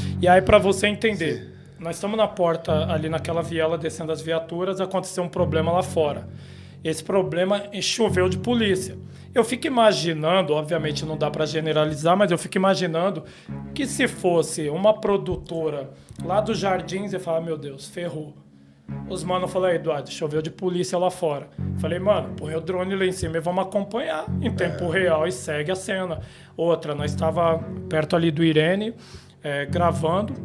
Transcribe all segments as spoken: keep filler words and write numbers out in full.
E aí, para você entender, Sim. nós estamos na porta, ali naquela viela, descendo as viaturas, aconteceu um problema lá fora. Esse problema choveu de polícia. Eu fico imaginando, obviamente não dá para generalizar, mas eu fico imaginando que se fosse uma produtora lá dos Jardins, eu falava, meu Deus, ferrou. Os mano falaram, Eduardo, choveu de polícia lá fora. Falei, mano, põe o drone lá em cima e vamos acompanhar em tempo é. real e segue a cena. Outra, nós estava perto ali do Irene, é, gravando.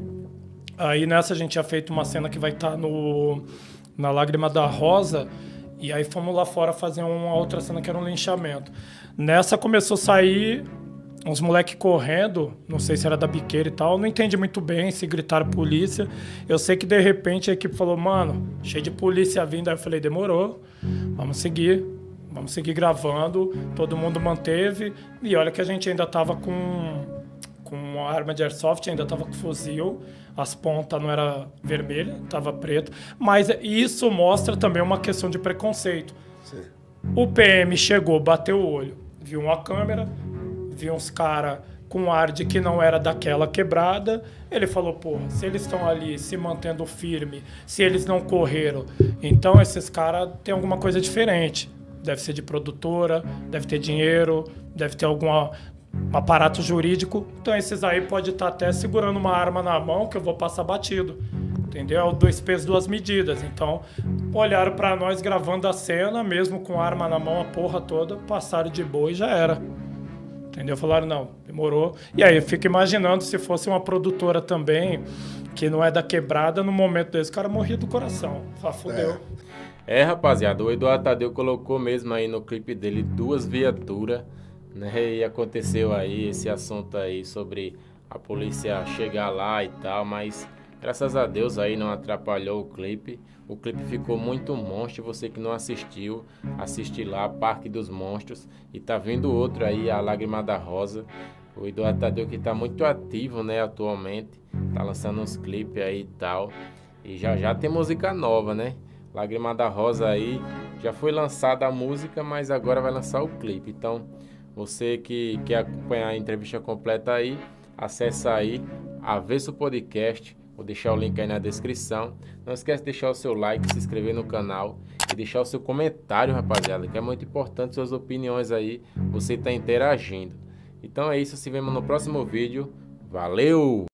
Aí nessa a gente tinha feito uma cena que vai estar tá no na Lágrima da Rosa. E aí fomos lá fora fazer uma outra cena que era um linchamento. Nessa começou a sair uns moleques correndo, não sei se era da biqueira e tal, não entendi muito bem se gritaram polícia. Eu sei que de repente a equipe falou, mano, cheio de polícia vindo. Aí eu falei, demorou, vamos seguir, vamos seguir gravando. Todo mundo manteve. E olha que a gente ainda tava com, com a arma de airsoft, ainda tava com fuzil. As pontas não era vermelha, tava preta. Mas isso mostra também uma questão de preconceito. Sim. O P M chegou, bateu o olho, viu uma câmera, viu uns caras com ar de que não era daquela quebrada. Ele falou, pô, se eles estão ali se mantendo firme, se eles não correram, então esses caras têm alguma coisa diferente. Deve ser de produtora, deve ter dinheiro, deve ter alguma... um aparato jurídico, então esses aí pode estar até segurando uma arma na mão que eu vou passar batido, entendeu? Dois pesos, duas medidas. Então olharam para nós gravando a cena, mesmo com a arma na mão, a porra toda, passaram de boa e já era, entendeu? Falaram, não, demorou. E aí eu fico imaginando se fosse uma produtora também, que não é da quebrada, no momento desse, o cara morria do coração, só fudeu. É, rapaziada, o Eduardo Tadeu colocou mesmo aí no clipe dele duas viaturas, né? E aconteceu aí esse assunto aí sobre a polícia chegar lá e tal, mas graças a Deus aí não atrapalhou o clipe. O clipe ficou muito monstro. Você que não assistiu, assiste lá, Parque dos Monstros. E tá vindo outro aí, A Lágrima da Rosa. O Eduardo Tadeu que tá muito ativo, né, atualmente. Tá lançando uns clipes aí e tal. E já já tem música nova, né? Lágrima da Rosa aí, já foi lançada a música, mas agora vai lançar o clipe. Então, você que quer acompanhar a entrevista completa aí, acessa aí Avesso Podcast, vou deixar o link aí na descrição. Não esquece de deixar o seu like, se inscrever no canal e deixar o seu comentário, rapaziada, que é muito importante, suas opiniões aí, você está interagindo. Então é isso, se vemos no próximo vídeo. Valeu!